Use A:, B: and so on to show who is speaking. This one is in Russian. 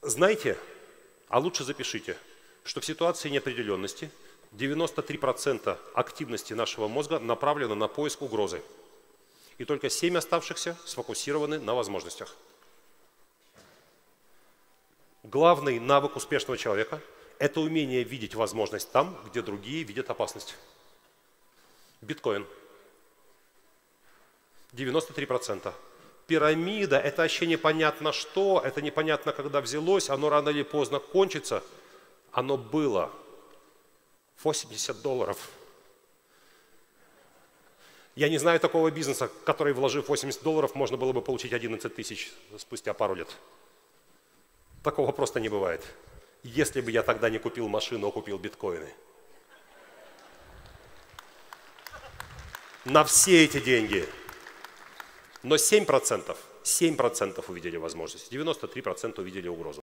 A: Знайте, а лучше запишите, что в ситуации неопределенности 93% активности нашего мозга направлено на поиск угрозы. И только 7 оставшихся сфокусированы на возможностях. Главный навык успешного человека – это умение видеть возможность там, где другие видят опасность. Биткоин. 93%. Пирамида – это вообще непонятно что, это непонятно, когда взялось, оно рано или поздно кончится. Оно было. $80. Я не знаю такого бизнеса, который, вложив $80, можно было бы получить 11 тысяч спустя пару лет. Такого просто не бывает. Если бы я тогда не купил машину, а купил биткоины. На все эти деньги. Но 7% увидели возможность, 93% увидели угрозу.